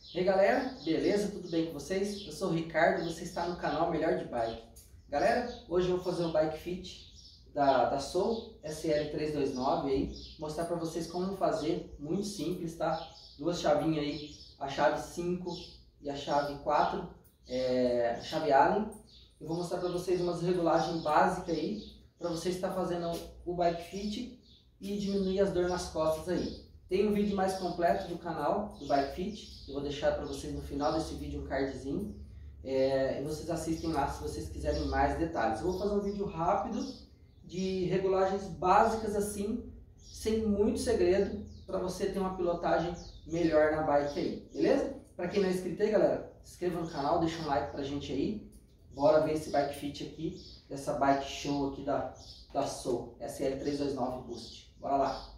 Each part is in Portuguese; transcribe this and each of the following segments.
E aí galera, beleza? Tudo bem com vocês? Eu sou o Ricardo e você está no canal Melhor de Bike. Galera, hoje eu vou fazer um bike fit da Soul SL329 aí, mostrar para vocês como fazer, muito simples, tá? Duas chavinhas aí, a chave 5 e a chave 4, a chave Allen. Eu vou mostrar para vocês umas regulagens básicas aí, para vocês estar fazendo o bike fit e diminuir as dores nas costas aí. Tem um vídeo mais completo do canal do Bike Fit, eu vou deixar para vocês no final desse vídeo um cardzinho, e vocês assistem lá se vocês quiserem mais detalhes. Eu vou fazer um vídeo rápido de regulagens básicas assim, sem muito segredo, para você ter uma pilotagem melhor na bike aí, beleza? Para quem não é inscrito aí, galera, se inscreva no canal, deixa um like pra gente aí, bora ver esse Bike Fit aqui, dessa bike show aqui da Soul SL329 Boost, bora lá!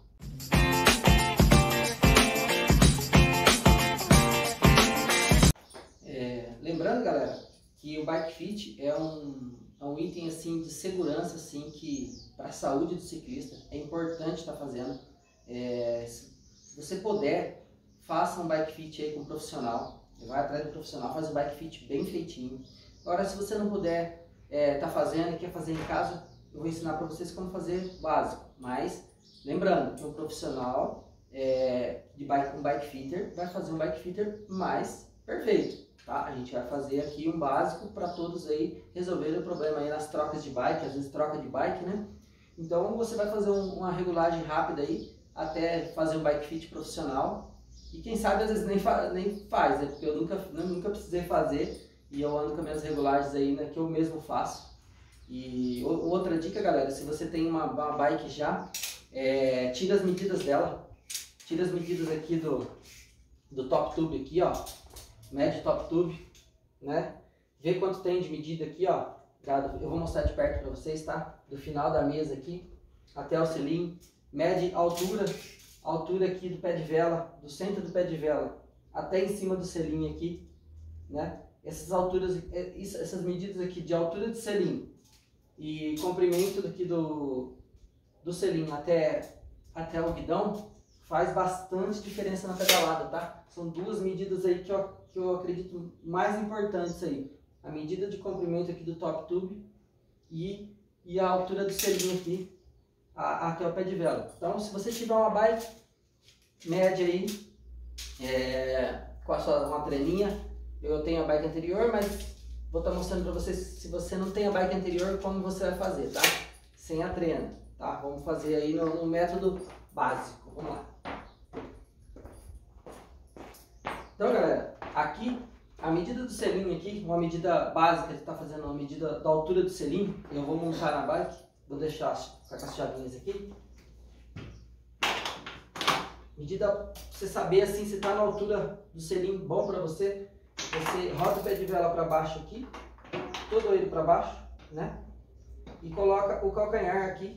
Lembrando, galera, que o Bike Fit é um item assim de segurança assim que para a saúde do ciclista é importante estar fazendo. Se você puder, faça um Bike Fit aí com um profissional, vai atrás do profissional, faz um Bike Fit bem feitinho. Agora, se você não puder estar fazendo e quer fazer em casa, eu vou ensinar para vocês como fazer básico. Mas lembrando que um profissional um bike fitter vai fazer um bike fitter mais perfeito. Tá? A gente vai fazer aqui um básico para todos aí resolverem o problema aí nas trocas de bike, às vezes troca de bike, né? Então você vai fazer uma regulagem rápida aí até fazer um bike fit profissional e quem sabe às vezes nem faz, né? Porque eu nunca precisei fazer e eu ando com as minhas regulagens aí, né, que eu mesmo faço. E outra dica, galera, se você tem uma bike já, tira as medidas dela, tira as medidas aqui do top tube aqui, ó. Mede o top tube, né? Vê quanto tem de medida aqui, ó. Eu vou mostrar de perto para vocês, tá? Do final da mesa aqui até o selim. Mede a altura aqui do pé de vela, do centro do pé de vela até em cima do selim aqui, né? Essas medidas aqui de altura de selim e comprimento aqui do selim até o guidão faz bastante diferença na pedalada, tá? São duas medidas aí que eu acredito mais importantes aí. A medida de comprimento aqui do top tube e a altura do selim aqui até o pé de vela. Então, se você tiver uma bike média aí, com uma treninha, eu tenho a bike anterior, mas vou estar mostrando para vocês, se você não tem a bike anterior, como você vai fazer, tá? Sem a treina, tá? Vamos fazer aí no método básico, vamos lá. Então, galera, aqui a medida do selim aqui, uma medida básica de estar fazendo uma medida da altura do selim, eu vou montar na bike, vou deixar com as chavinhas aqui. Medida pra você saber assim se está na altura do selim bom para você. Você roda o pé de vela para baixo aqui, todo ele para baixo, né? E coloca o calcanhar aqui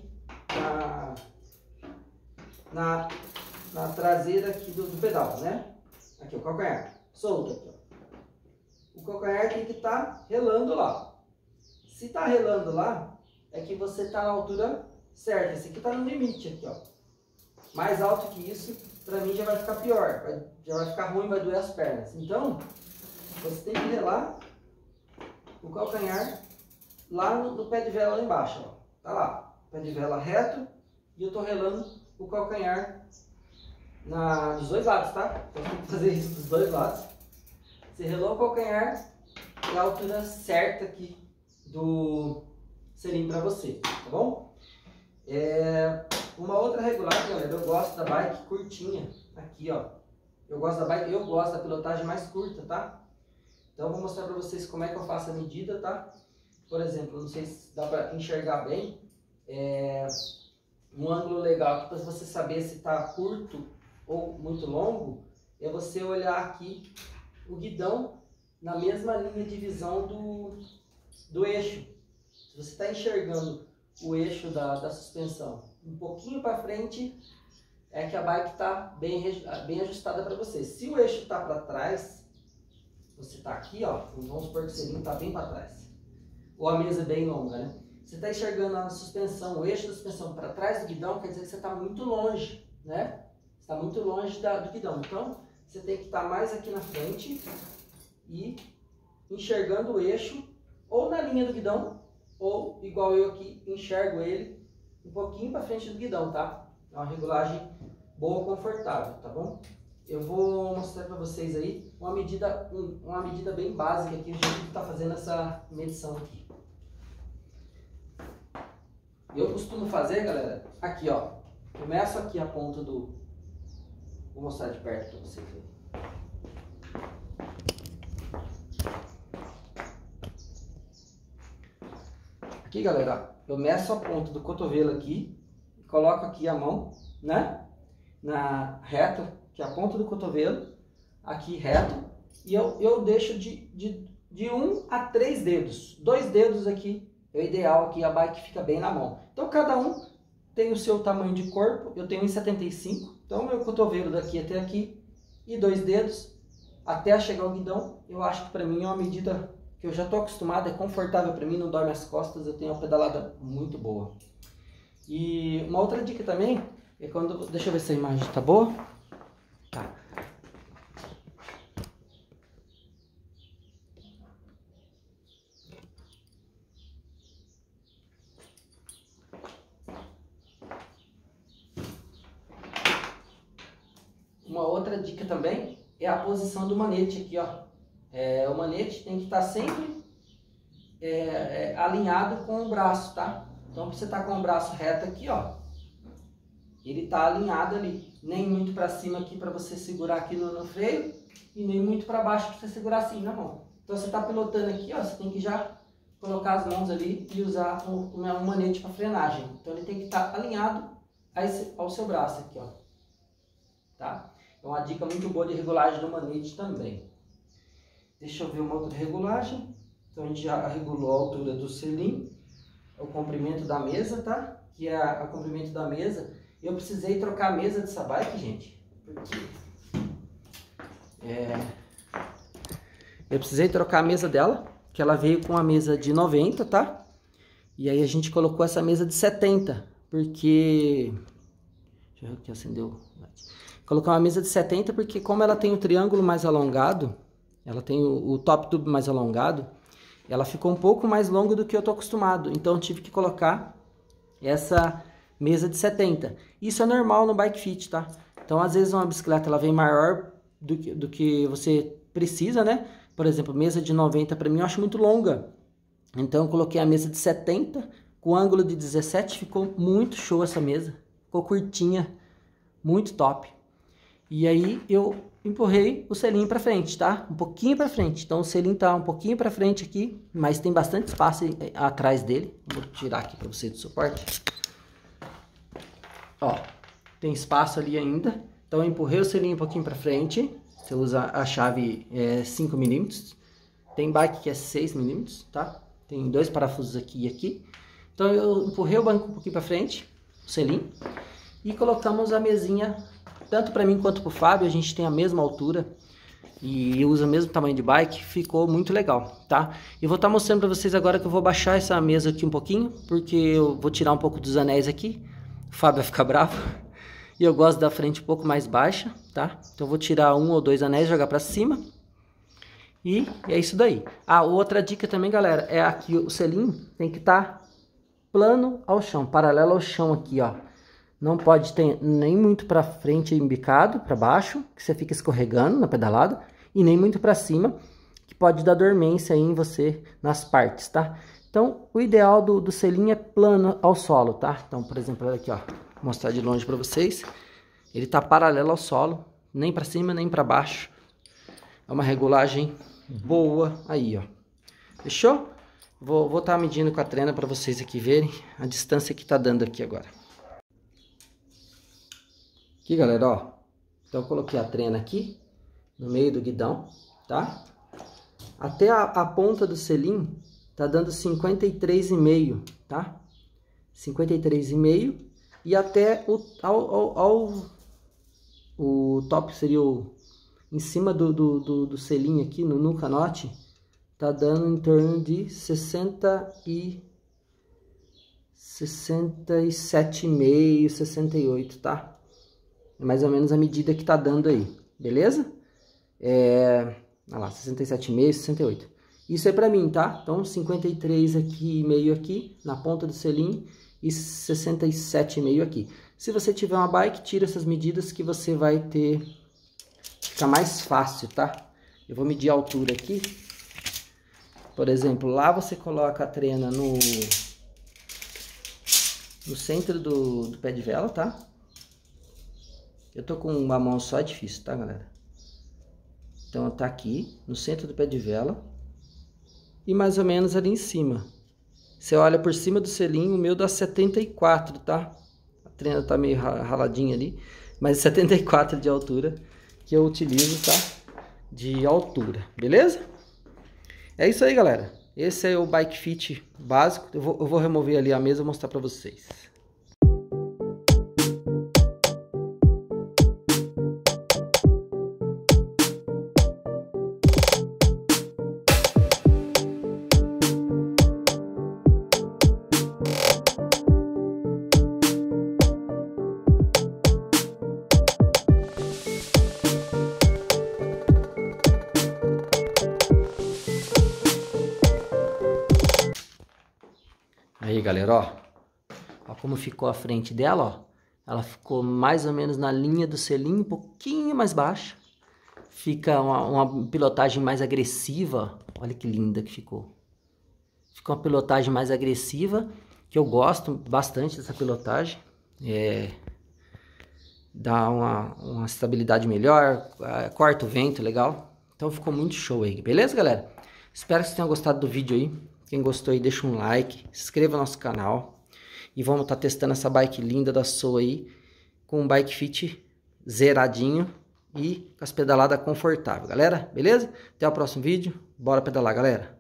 na traseira aqui do pedal, né? Aqui o calcanhar, solto aqui, ó. O calcanhar tem que estar relando lá. Se está relando lá, é que você está na altura certa. Esse aqui está no limite aqui, ó. Mais alto que isso, para mim já vai ficar pior, já vai ficar ruim, vai doer as pernas. Então, você tem que relar o calcanhar lá no pé de vela lá embaixo, ó. Tá lá, pé de vela reto e eu tô relando o calcanhar dos dois lados, tá? Então tem que fazer isso dos dois lados. Você relou o calcanhar e a altura certa aqui do selim para você, tá bom? Uma outra regulagem, galera, eu gosto da bike curtinha, aqui ó. Eu gosto da pilotagem mais curta, tá? Então eu vou mostrar para vocês como é que eu faço a medida, tá? Por exemplo, não sei se dá para enxergar bem, um ângulo legal aqui para você saber se está curto ou muito longo, é você olhar aqui o guidão na mesma linha de visão do eixo. Se você está enxergando o eixo da suspensão um pouquinho para frente, é que a bike está bem ajustada para você. Se o eixo está para trás, você está aqui, ó, vamos supor que o selim está bem para trás, ou a mesa bem longa, né? Você está enxergando a suspensão, o eixo da suspensão para trás do guidão, quer dizer que você está muito longe, né? Está muito longe do guidão. Então, você tem que estar mais aqui na frente e enxergando o eixo ou na linha do guidão, ou igual eu aqui, enxergo ele um pouquinho para frente do guidão, tá? É uma regulagem boa, confortável, tá bom? Eu vou mostrar para vocês aí uma medida bem básica aqui, o jeito de estar fazendo essa medição aqui. Eu costumo fazer, galera, aqui ó, começo aqui a ponta do... Vou mostrar de perto para vocês verem. Aqui, galera, eu meço a ponta do cotovelo aqui, coloco aqui a mão, né, na reta, que é a ponta do cotovelo, aqui reto, e eu deixo de 1 a 3 dedos, 2 dedos aqui, é o ideal aqui, a bike fica bem na mão. Então, cada um tem o seu tamanho de corpo, eu tenho 1,75, então meu cotovelo daqui até aqui, e 2 dedos, até chegar ao guidão, eu acho que para mim é uma medida que eu já estou acostumado, é confortável para mim, não dói minhas costas, eu tenho uma pedalada muito boa. E uma outra dica também, é quando... Deixa eu ver se a imagem tá boa. Tá. Uma outra dica também é a posição do manete aqui, ó. O manete tem que estar sempre alinhado com o braço, tá? Então, você tá com o braço reto aqui, ó. Ele tá alinhado ali. Nem muito para cima aqui para você segurar aqui no freio e nem muito para baixo para você segurar assim na mão. Então, você tá pilotando aqui, ó. Você tem que já colocar as mãos ali e usar um manete para frenagem. Então, ele tem que estar alinhado ao seu braço aqui, ó. Tá? É uma dica muito boa de regulagem do manete também. Deixa eu ver uma outra regulagem. Então a gente já regulou a altura do selim, o comprimento da mesa, tá? Que é o comprimento da mesa. Eu precisei trocar a mesa dessa bike, gente, porque eu precisei trocar a mesa dela, que ela veio com a mesa de 90, tá? E aí a gente colocou essa mesa de 70, porque... Deixa eu ver que acendeu. Colocar uma mesa de 70 porque como ela tem o triângulo mais alongado, ela tem o top tube mais alongado, ela ficou um pouco mais longa do que eu tô acostumado. Então eu tive que colocar essa mesa de 70. Isso é normal no bike fit, tá? Então às vezes uma bicicleta ela vem maior do que você precisa, né? Por exemplo, mesa de 90 para mim eu acho muito longa. Então eu coloquei a mesa de 70 com ângulo de 17, ficou muito show essa mesa. Ficou curtinha, muito top. E aí eu empurrei o selim para frente, tá? Um pouquinho para frente. Então o selim tá um pouquinho para frente aqui, mas tem bastante espaço atrás dele. Vou tirar aqui para você do suporte. Ó, tem espaço ali ainda. Então eu empurrei o selim um pouquinho para frente. Você usa a chave 5 mm. Tem bike que é 6 mm, tá? Tem 2 parafusos aqui e aqui. Então eu empurrei o banco um pouquinho para frente, o selim, e colocamos a mesinha. Tanto para mim quanto para o Fábio, a gente tem a mesma altura e usa o mesmo tamanho de bike, ficou muito legal, tá? E vou estar mostrando para vocês agora que eu vou baixar essa mesa aqui um pouquinho, porque eu vou tirar um pouco dos anéis aqui, o Fábio vai ficar bravo, e eu gosto da frente um pouco mais baixa, tá? Então eu vou tirar 1 ou 2 anéis, jogar para cima, e é isso daí. Ah, outra dica também, galera, é aqui o selim tem que estar plano ao chão, paralelo ao chão aqui, ó. Não pode ter nem muito para frente embicado, para baixo, que você fica escorregando na pedalada, e nem muito para cima, que pode dar dormência aí em você nas partes, tá? Então, o ideal do selim é plano ao solo, tá? Então, por exemplo, olha aqui, ó, vou mostrar de longe para vocês. Ele tá paralelo ao solo, nem para cima, nem para baixo. É uma regulagem boa aí, ó. Fechou? Vou estar medindo com a trena para vocês aqui verem a distância que tá dando aqui agora. Aqui, galera, ó. Então eu coloquei a trena aqui no meio do guidão, tá? Até a ponta do selim tá dando 53,5, tá? 53,5 e até o top seria em cima do selim aqui no canote, tá dando em torno de 67,5, 68, tá? É mais ou menos a medida que tá dando aí, beleza? Olha lá, 67,5, 68. Isso é pra mim, tá? Então 53 aqui, meio aqui, na ponta do selim, e 67,5 aqui. Se você tiver uma bike, tira essas medidas que você vai ter... Fica mais fácil, tá? Eu vou medir a altura aqui. Por exemplo, lá você coloca a trena no centro do pé de vela, tá? Eu tô com uma mão só, é difícil, tá, galera? Então, tá aqui, no centro do pé de vela. E mais ou menos ali em cima. Você olha por cima do selim, o meu dá 74, tá? A trena tá meio raladinha ali. Mas 74 de altura que eu utilizo, tá? De altura, beleza? É isso aí, galera. Esse é o Bike Fit básico. Eu vou remover ali a mesa e mostrar pra vocês. Aí, galera, ó como ficou a frente dela, ó. Ela ficou mais ou menos na linha do selim, um pouquinho mais baixa. Fica uma pilotagem mais agressiva. Olha que linda que ficou. Fica uma pilotagem mais agressiva, que eu gosto bastante dessa pilotagem. Dá uma estabilidade melhor, corta o vento, legal. Então ficou muito show aí, beleza, galera? Espero que vocês tenham gostado do vídeo aí. Quem gostou aí, deixa um like, se inscreva no nosso canal. E vamos estar testando essa bike linda da Soa aí, com um Bike Fit zeradinho e com as pedaladas confortáveis, galera. Beleza? Até o próximo vídeo. Bora pedalar, galera.